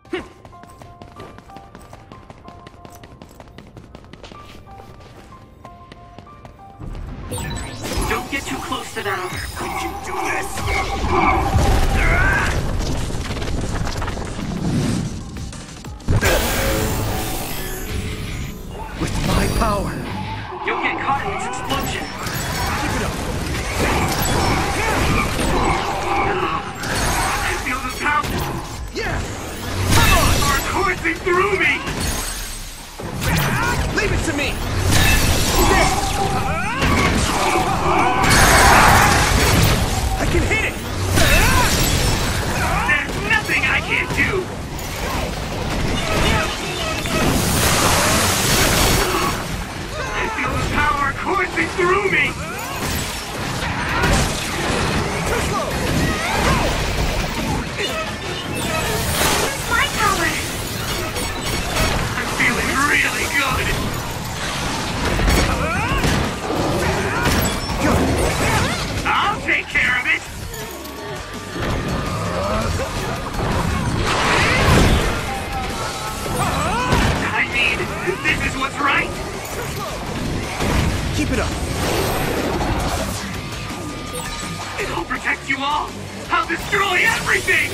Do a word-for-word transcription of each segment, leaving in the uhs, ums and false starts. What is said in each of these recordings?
Don't get too close to them. Could you do this? With my power. You'll get caught in its explosion. Keep it up. I feel the power. Yeah! Come on! Are coursing through me. Leave it to me! I can hit it! There's nothing I can't do. I feel the power coursing through me. Too slow! Where's my power? I'm feeling really good. I'll take care of it! I mean, this is what's right! Keep it up! I'll protect you all! I'll destroy everything!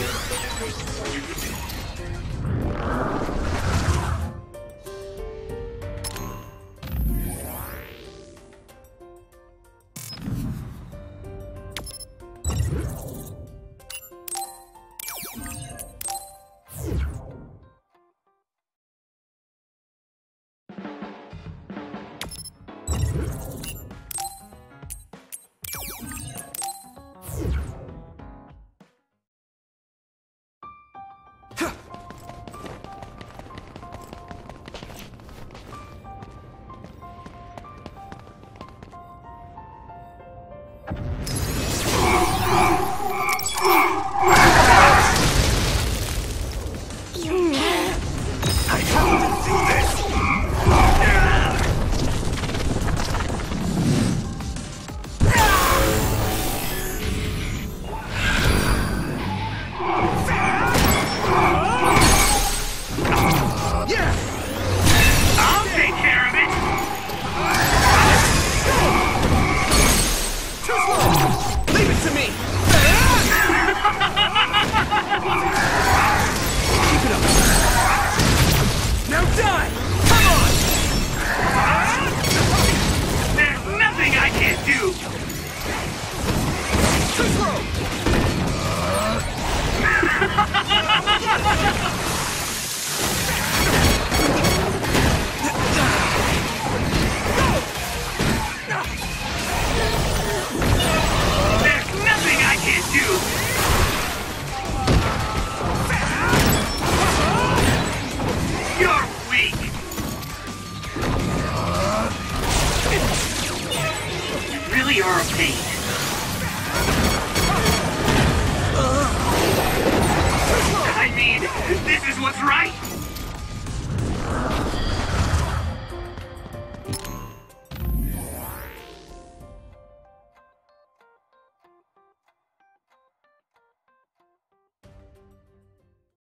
This is what's right!